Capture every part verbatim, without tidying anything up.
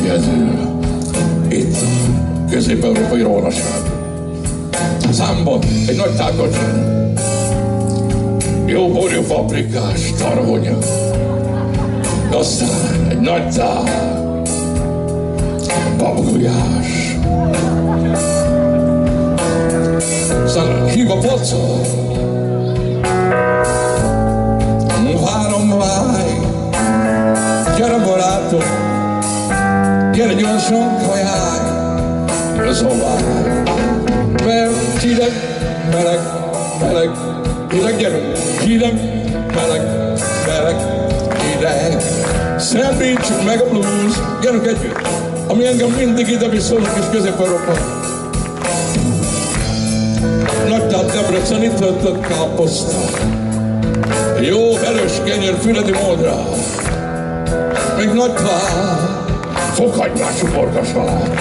érkező itt a közép-európai rónaság. Számban egy nagy tágacson, jó borjófabrikás tarhonya, aztán egy nagy tár, babgulyás. Aztán hív a pocol, várom váj, gyere barátom, gyere gyorsan kajálj, az ovály. Mert hideg, meleg, meleg, hideg, gyerünk, hideg, meleg, meleg, hideg. Szendvícs meg a blues, gyerünk együtt, ami engem mindig ide viszont és Közép-Európa. Nagy tát debreceni töltött káposzta, jó velős kenyér füredi módra, még nagy tát, fokhagymású borkasalát.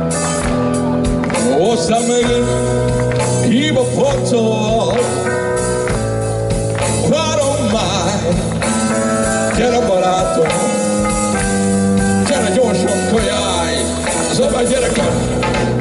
Aztán megint hív a pocol, várom már, gyere barátom, gyere gyorsan kajálj, szabad gyerekem.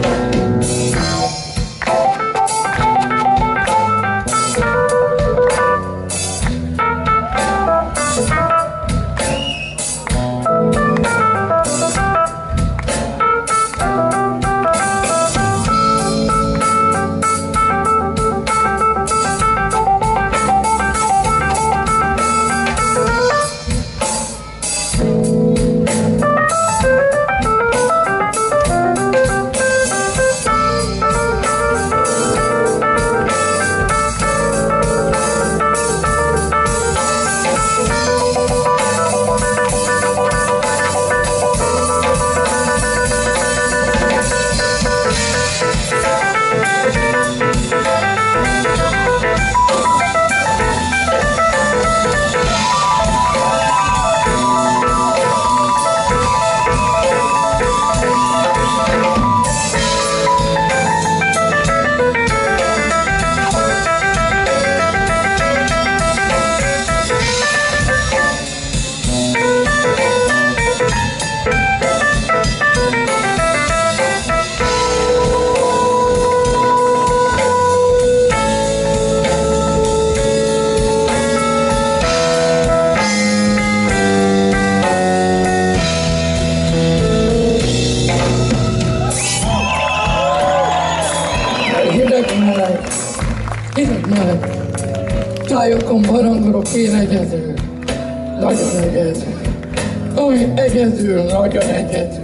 Tájokon barangolok én egyedül, nagyon egyedül, oly egyedül, nagyon egyedül.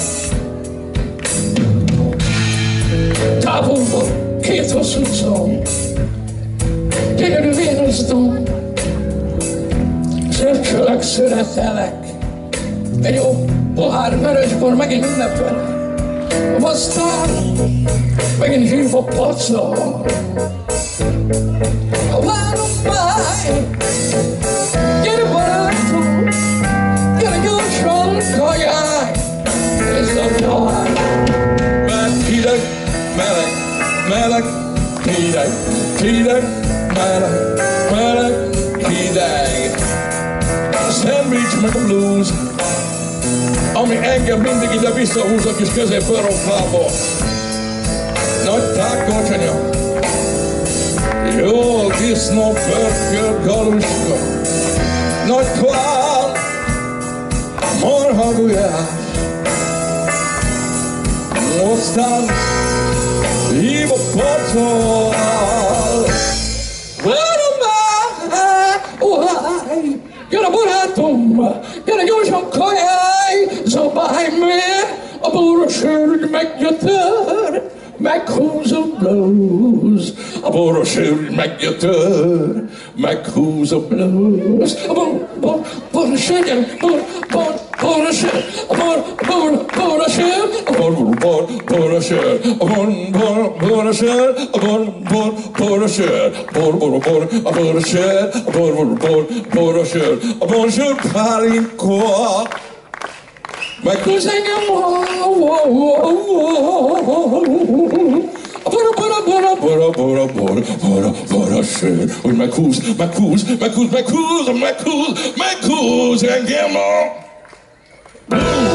Távolban két hosszú szom, gyönyörű Vénusztom, szörcsölök, szüretelek, egy jó pohár vörösbor megint ünnepelek, aztán megint hív a pocol. Várom már, gyere barátom, gyere gyorsan kajálj, ez a nyár. Mert hideg, meleg, meleg, hideg, hideg, meleg, meleg, hideg. A szendvics meg a blues, ami engem mindig ide visszahúz a kis Közép-Európába. Nagy tágkocsonya, jó disznó, pörkölt galuska, nagy kvál, marhagulyás. Aztán hív a pocol. Várom már, óháj, gyere barátom, gyere gyorsan kajálj, zabálj meg, a borosőrűd meggyötör, meghúz a blues. A borosőrűd meggyötör, meghúz a blues. A bor, bor, borosőr, bor, bor, borosőr, a bor, bor, borosőr, a bor, bor, borosőr, a bor, bor, borosőr, a bor, bor, borosőr, bor, bor, bor, a borosőr, a bor, bor, bor, borosőr, a borosőr pálinka. Meghúz engem, a bora, bora, bora, bora, bora, bora, bora, bora, sör, hogy meghúz, meghúz, meghúz, meghúz, meghúz, meghúz engem a...